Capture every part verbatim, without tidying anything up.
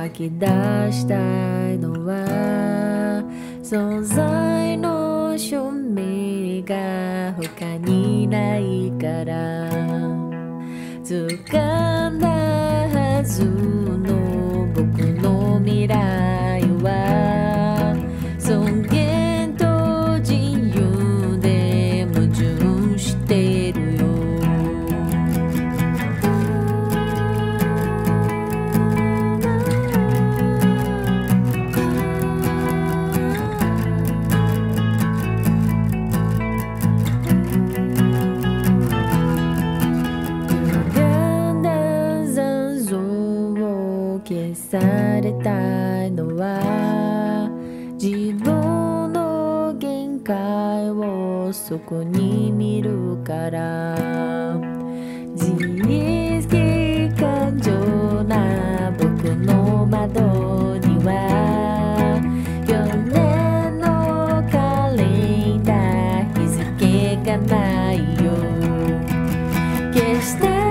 き出したいのは存在の証明が他にないから掴んだはずの僕の未来は尊厳と自由で矛盾してるよ消されたいのは自分の限界をそこに見るから自意識過剰な僕の窓には去年のカレンダー日付がないよ決して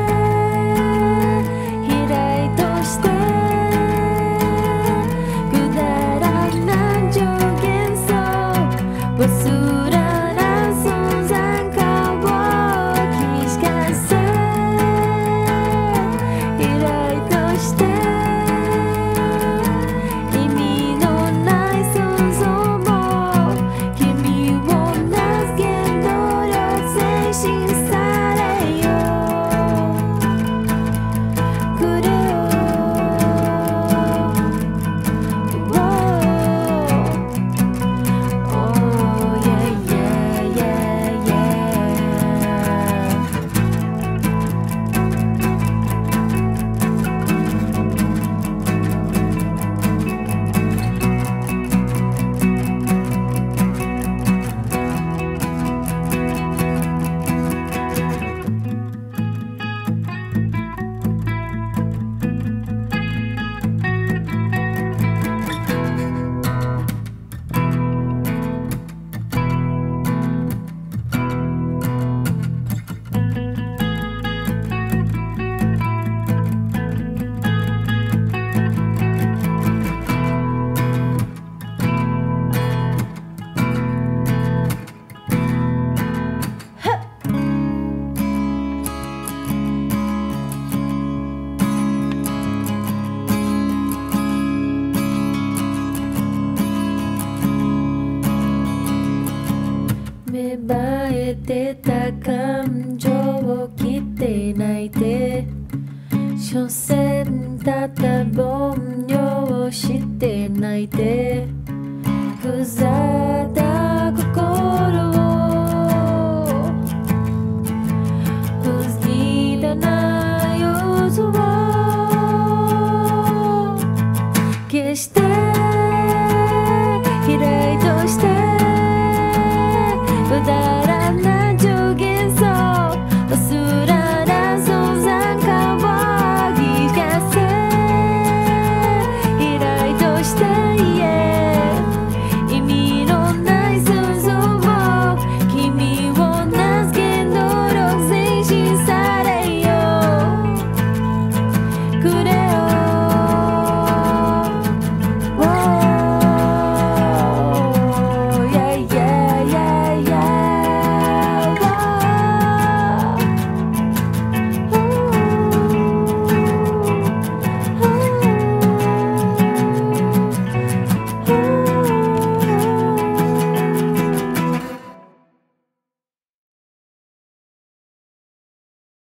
芽生えてた感情を切って泣いて所詮たった凡庸をして泣いてふざった